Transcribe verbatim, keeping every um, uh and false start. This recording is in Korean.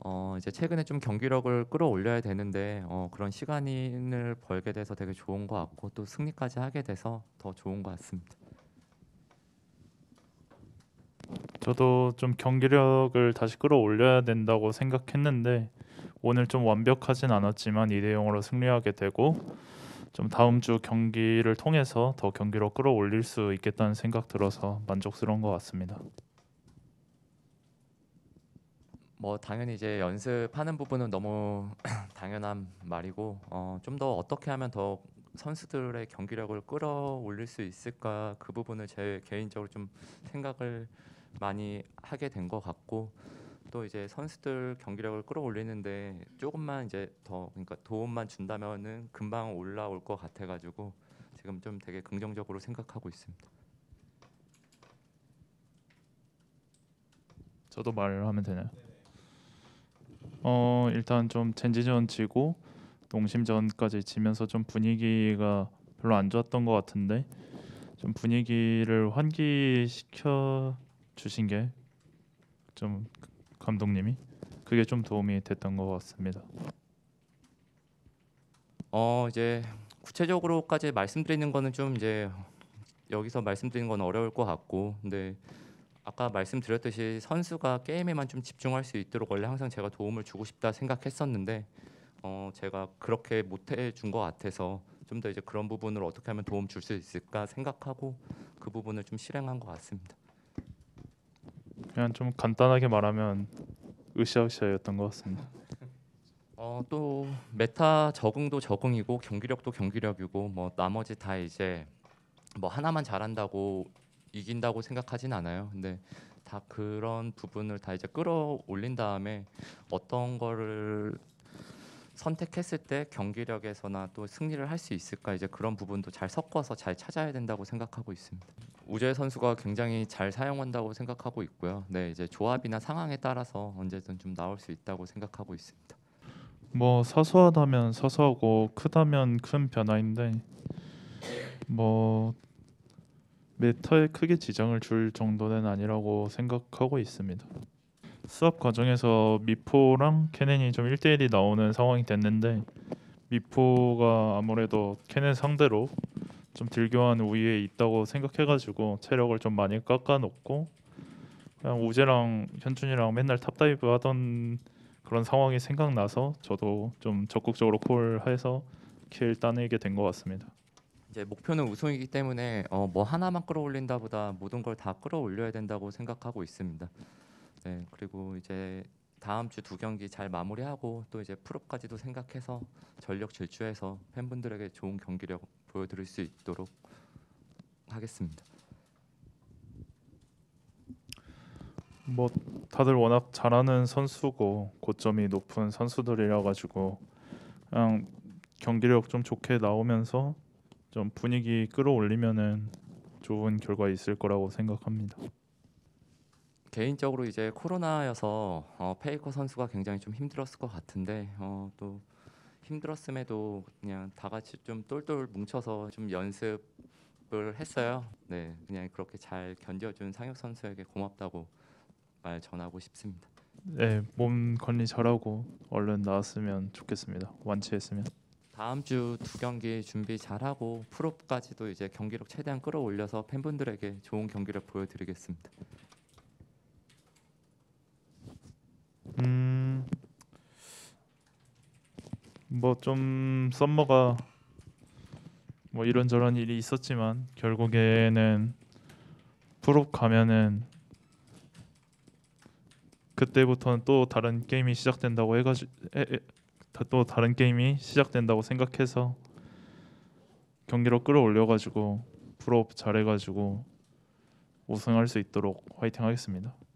어 이제 최근에 좀 경기력을 끌어올려야 되는데 어 그런 시간을 벌게 돼서 되게 좋은 것 같고 또 승리까지 하게 돼서 더 좋은 것 같습니다. 저도 좀 경기력을 다시 끌어올려야 된다고 생각했는데 오늘 좀 완벽하진 않았지만 이 대 영으로 승리하게 되고 좀 다음 주 경기를 통해서 더 경기력 끌어올릴 수 있겠다는 생각 들어서 만족스러운 것 같습니다. 뭐 당연히 이제 연습하는 부분은 너무 당연한 말이고 어 좀 더 어떻게 하면 더 선수들의 경기력을 끌어올릴 수 있을까 그 부분을 제 개인적으로 좀 생각을 많이 하게 된 것 같고 또 이제 선수들 경기력을 끌어올리는데 조금만 이제 더 그러니까 도움만 준다면은 금방 올라올 것 같아가지고 지금 좀 되게 긍정적으로 생각하고 있습니다. 저도 말을 하면 되나요? 어 일단 좀 젠지전 지고 농심전까지 지면서 좀 분위기가 별로 안 좋았던 것 같은데 좀 분위기를 환기시켜 주신 게 좀 감독님이 그게 좀 도움이 됐던 것 같습니다. 어 이제 구체적으로까지 말씀드리는 거는 좀 이제 여기서 말씀드리는 건 어려울 것 같고 근데 아까 말씀드렸듯이 선수가 게임에만 좀 집중할 수 있도록 원래 항상 제가 도움을 주고 싶다 생각했었는데 어 제가 그렇게 못해 준 것 같아서 좀 더 이제 그런 부분을 어떻게 하면 도움 줄 수 있을까 생각하고 그 부분을 좀 실행한 것 같습니다. 그냥 좀 간단하게 말하면 으쌰으쌰였던 것 같습니다. 어 또 메타 적응도 적응이고 경기력도 경기력이고 뭐 나머지 다 이제 뭐 하나만 잘한다고 이긴다고 생각하진 않아요. 근데 다 그런 부분을 다 이제 끌어올린 다음에 어떤 거를 선택했을 때 경기력에서나 또 승리를 할 수 있을까 이제 그런 부분도 잘 섞어서 잘 찾아야 된다고 생각하고 있습니다. 우재 선수가 굉장히 잘 사용한다고 생각하고 있고요. 네, 이제 조합이나 상황에 따라서 언제든 좀 나올 수 있다고 생각하고 있습니다. 뭐 사소하다면 사소하고 크다면 큰 변화인데 뭐 메타에 크게 지장을 줄 정도는 아니라고 생각하고 있습니다. 수업 과정에서 미포랑 케넨이 좀 일 대일이 나오는 상황이 됐는데 미포가 아무래도 케넨 상대로 좀 딜교환 우위에 있다고 생각해가지고 체력을 좀 많이 깎아놓고 그냥 우재랑 현준이랑 맨날 탑다이브 하던 그런 상황이 생각나서 저도 좀 적극적으로 콜해서 킬 따내게 된 것 같습니다. 이제 목표는 우승이기 때문에 어, 뭐 하나만 끌어올린다보다 모든 걸 다 끌어올려야 된다고 생각하고 있습니다. 네, 그리고 이제 다음 주 두 경기 잘 마무리하고 또 이제 프로까지도 생각해서 전력 질주해서 팬분들에게 좋은 경기력 보여드릴 수 있도록 하겠습니다. 뭐 다들 워낙 잘하는 선수고 고점이 높은 선수들이라 가지고 그냥 경기력 좀 좋게 나오면서 좀 분위기 끌어올리면은 좋은 결과 있을 거라고 생각합니다. 개인적으로 이제 코로나여서 어, 페이커 선수가 굉장히 좀 힘들었을 것 같은데 어, 또 힘들었음에도 그냥 다 같이 좀 똘똘 뭉쳐서 좀 연습을 했어요. 네, 그냥 그렇게 잘 견뎌준 상혁 선수에게 고맙다고 말 전하고 싶습니다. 네, 몸 관리 잘하고 얼른 나왔으면 좋겠습니다. 완치했으면. 다음 주 두 경기 준비 잘하고 프로까지도 이제 경기력 최대한 끌어올려서 팬분들에게 좋은 경기력 보여드리겠습니다. 음, 뭐 좀 썸머가 뭐 이런저런 일이 있었지만 결국에는 프로 가면은 그때부터는 또 다른 게임이 시작된다고 해가지고 또 다른 게임이 시작된다고 생각해서 경기력 끌어올려가지고 프로 잘해가지고 우승할 수 있도록 화이팅 하겠습니다.